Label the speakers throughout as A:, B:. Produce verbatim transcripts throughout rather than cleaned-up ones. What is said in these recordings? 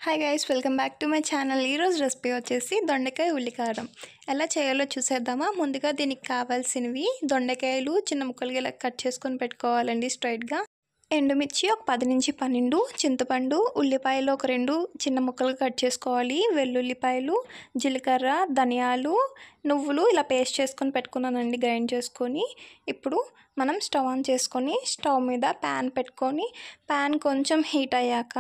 A: Hi guys, welcome back to my channel. ఈరోజు recipe వచ్చేసి దొండకాయ ఉల్లికారం. ఎలా చేయాలో చూసేద్దామా. ముందుగా దీనికి కావాల్సినవి దొండకాయలు చిన్న ముక్కలుగా ఇలా కట్ చేసుకొని పెట్టుకోవాలండి స్ట్రైట్గా. ఎండుమిర్చి ఒక పది నుంచి పన్నెండు, చింతపండు, ఉల్లిపాయలు ఒక రెండు చిన్న ముక్కలుగా కట్ చేసుకోవాలి, వెల్లుల్లిపాయలు, జీలకర్ర, ధనియాలు, నువ్వులు ఇలా పేస్ట్ చేసుకొని పెట్టుకున్నానండి గ్రైండ్ చేసుకొని. ఇప్పుడు మనం స్టవ్ ఆన్ చేసుకొని స్టవ్ మీద ప్యాన్ పెట్టుకొని ప్యాన్ కొంచెం హీట్ అయ్యాక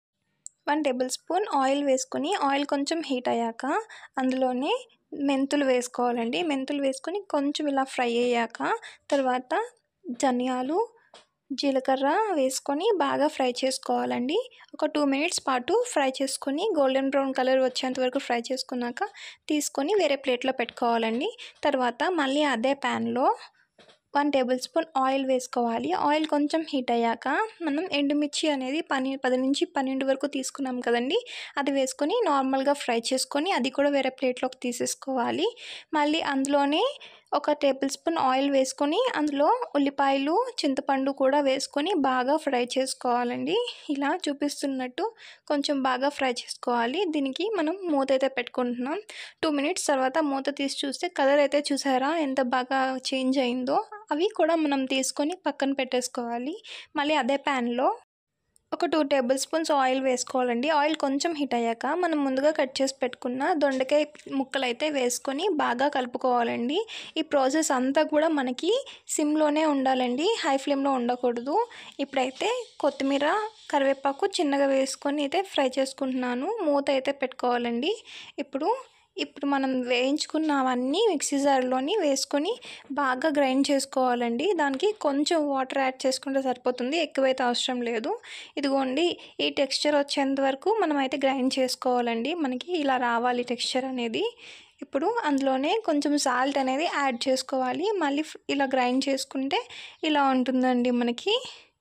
A: వన్ టేబుల్ స్పూన్ ఆయిల్ వేసుకొని ఆయిల్ కొంచెం హీట్ అయ్యాక అందులోనే మెంతులు వేసుకోవాలండి. మెంతులు వేసుకొని కొంచెం ఇలా ఫ్రై అయ్యాక తర్వాత ధనియాలు, జీలకర్ర వేసుకొని బాగా ఫ్రై చేసుకోవాలండి. ఒక టూ మినిట్స్ పాటు ఫ్రై చేసుకొని గోల్డెన్ బ్రౌన్ కలర్ వచ్చేంత వరకు ఫ్రై చేసుకున్నాక తీసుకొని వేరే ప్లేట్లో పెట్టుకోవాలండి. తర్వాత మళ్ళీ అదే ప్యాన్లో వన్ టేబుల్ స్పూన్ ఆయిల్ వేసుకోవాలి. ఆయిల్ కొంచెం హీట్ అయ్యాక మనం ఎండుమిర్చి అనేది పని పది నుంచి పన్నెండు వరకు తీసుకున్నాం కదండి, అది వేసుకొని నార్మల్గా ఫ్రై చేసుకొని అది కూడా వేరే ప్లేట్లోకి తీసేసుకోవాలి. మళ్ళీ అందులోనే ఒక టేబుల్ స్పూన్ ఆయిల్ వేసుకొని అందులో ఉల్లిపాయలు, చింతపండు కూడా వేసుకొని బాగా ఫ్రై చేసుకోవాలండి. ఇలా చూపిస్తున్నట్టు కొంచెం బాగా ఫ్రై చేసుకోవాలి. దీనికి మనం మూత అయితే పెట్టుకుంటున్నాం. టూ మినిట్స్ తర్వాత మూత తీసి చూస్తే కలర్ అయితే చూసారా ఎంత బాగా చేంజ్ అయిందో. అవి కూడా మనం తీసుకొని పక్కన పెట్టేసుకోవాలి. మళ్ళీ అదే ప్యాన్లో ఒక టూ టేబుల్ స్పూన్స్ ఆయిల్ వేసుకోవాలండి. ఆయిల్ కొంచెం హీట్ అయ్యాక మనం ముందుగా కట్ చేసి పెట్టుకున్న దొండకాయ ముక్కలు అయితే వేసుకొని బాగా కలుపుకోవాలండి. ఈ ప్రాసెస్ అంతా కూడా మనకి సిమ్లోనే ఉండాలండి, హై ఫ్లేమ్లో ఉండకూడదు. ఇప్పుడైతే కొత్తిమీర, కరివేపాకు చిన్నగా వేసుకొని అయితే ఫ్రై చేసుకుంటున్నాను. మూత అయితే పెట్టుకోవాలండి. ఇప్పుడు ఇప్పుడు మనం వేయించుకున్నవన్నీ మిక్సీ జార్లోని వేసుకొని బాగా గ్రైండ్ చేసుకోవాలండి. దానికి కొంచెం వాటర్ యాడ్ చేసుకుంటే సరిపోతుంది, ఎక్కువైతే అవసరం లేదు. ఇదిగోండి ఈ టెక్స్చర్ వచ్చేంత వరకు మనం అయితే గ్రైండ్ చేసుకోవాలండి. మనకి ఇలా రావాలి టెక్స్చర్ అనేది. ఇప్పుడు అందులోనే కొంచెం సాల్ట్ అనేది యాడ్ చేసుకోవాలి. మళ్ళీ ఇలా గ్రైండ్ చేసుకుంటే ఇలా ఉంటుందండి మనకి.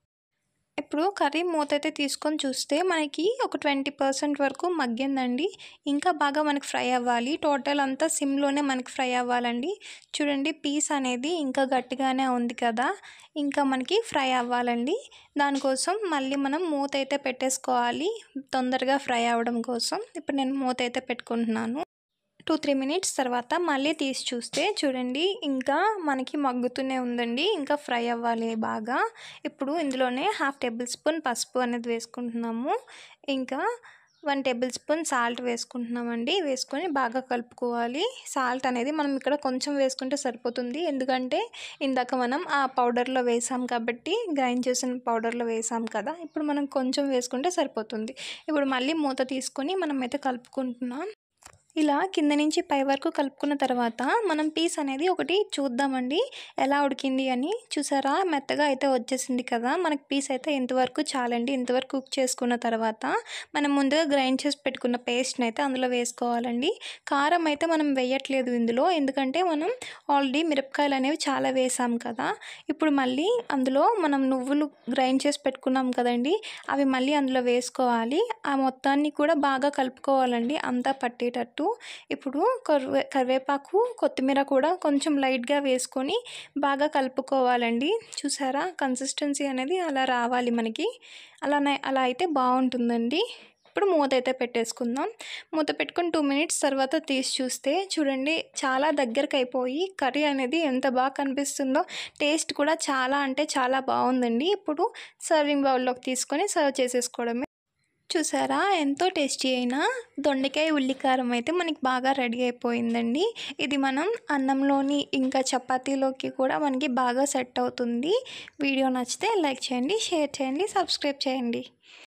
A: ఇప్పుడు కర్రీ మూత అయితే తీసుకొని చూస్తే మనకి ఒక ట్వంటీ పర్సెంట్ వరకు మగ్గిందండి. ఇంకా బాగా మనకి ఫ్రై అవ్వాలి. టోటల్ అంతా సిమ్లోనే మనకి ఫ్రై అవ్వాలండి. చూడండి పీస్ అనేది ఇంకా గట్టిగానే ఉంది కదా, ఇంకా మనకి ఫ్రై అవ్వాలండి. దానికోసం మళ్ళీ మనం మూత అయితే పెట్టేసుకోవాలి తొందరగా ఫ్రై అవ్వడం కోసం. ఇప్పుడు నేను మూత అయితే పెట్టుకుంటున్నాను. టూ త్రీ మినిట్స్ తర్వాత మళ్ళీ తీసి చూస్తే చూడండి ఇంకా మనకి మగ్గుతూనే ఉందండి, ఇంకా ఫ్రై అవ్వాలి బాగా. ఇప్పుడు ఇందులోనే హాఫ్ టేబుల్ స్పూన్ పసుపు అనేది వేసుకుంటున్నాము. ఇంకా వన్ టేబుల్ స్పూన్ సాల్ట్ వేసుకుంటున్నామండి. వేసుకొని బాగా కలుపుకోవాలి. సాల్ట్ అనేది మనం ఇక్కడ కొంచెం వేసుకుంటే సరిపోతుంది, ఎందుకంటే ఇందాక మనం ఆ పౌడర్లో వేసాం కాబట్టి, గ్రైండ్ చేసిన పౌడర్లో వేసాం కదా, ఇప్పుడు మనం కొంచెం వేసుకుంటే సరిపోతుంది. ఇప్పుడు మళ్ళీ మూత తీసుకొని మనం అయితే కలుపుకుంటున్నాం. ఇలా కింద నుంచి పై వరకు కలుపుకున్న తర్వాత మనం పీస్ అనేది ఒకటి చూద్దామండి ఎలా ఉడికింది అని. చూసారా మెత్తగా అయితే వచ్చేసింది కదా, మనకి పీస్ అయితే ఇంతవరకు చాలండి. ఇంతవరకు కుక్ చేసుకున్న తర్వాత మనం ముందుగా గ్రైండ్ చేసి పెట్టుకున్న పేస్ట్ని అయితే అందులో వేసుకోవాలండి. కారం అయితే మనం వేయట్లేదు ఇందులో, ఎందుకంటే మనం ఆల్రెడీ మిరపకాయలు అనేవి చాలా వేసాం కదా. ఇప్పుడు మళ్ళీ అందులో మనం నువ్వులు గ్రైండ్ చేసి పెట్టుకున్నాం కదండి, అవి మళ్ళీ అందులో వేసుకోవాలి. ఆ మొత్తాన్ని కూడా బాగా కలుపుకోవాలండి అంతా పట్టేటట్టు. ఇప్పుడు కరివే కరివేపాకు కొత్తిమీర కూడా కొంచెం లైట్గా వేసుకొని బాగా కలుపుకోవాలండి. చూసారా కన్సిస్టెన్సీ అనేది అలా రావాలి మనకి. అలానే అలా అయితే బాగుంటుందండి. ఇప్పుడు మూత అయితే పెట్టేసుకుందాం. మూత పెట్టుకుని టూ మినిట్స్ తర్వాత తీసి చూస్తే చూడండి చాలా దగ్గరకు అయిపోయి కర్రీ అనేది ఎంత బాగా కనిపిస్తుందో. టేస్ట్ కూడా చాలా అంటే చాలా బాగుందండి. ఇప్పుడు సర్వింగ్ బౌల్లోకి తీసుకొని సర్వ్ చేసేసుకోవడమే. చూసారా ఎంతో టేస్టీ అయిన దొండకాయ ఉల్లికారం అయితే మనకి బాగా రెడీ అయిపోయిందండి. ఇది మనం అన్నంలోని ఇంకా చపాతీలోకి కూడా మనకి బాగా సెట్ అవుతుంది. వీడియో నచ్చితే లైక్ చేయండి, షేర్ చేయండి, సబ్స్క్రైబ్ చేయండి.